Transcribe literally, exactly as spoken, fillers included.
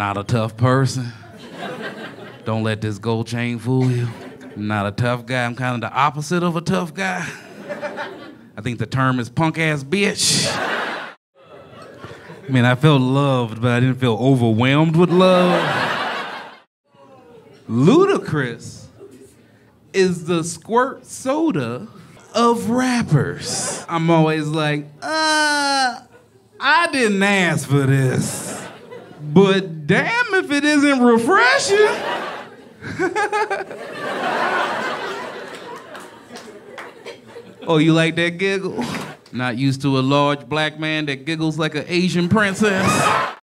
not a tough person. Don't let this gold chain fool you. I'm not a tough guy. I'm kind of the opposite of a tough guy. I think the term is punk-ass bitch. I mean, I felt loved, but I didn't feel overwhelmed with love. Ludacris is the squirt soda of rappers. I'm always like, uh, I didn't ask for this, but damn if it isn't refreshing. Oh, you like that giggle? Not used to a large black man that giggles like an Asian princess?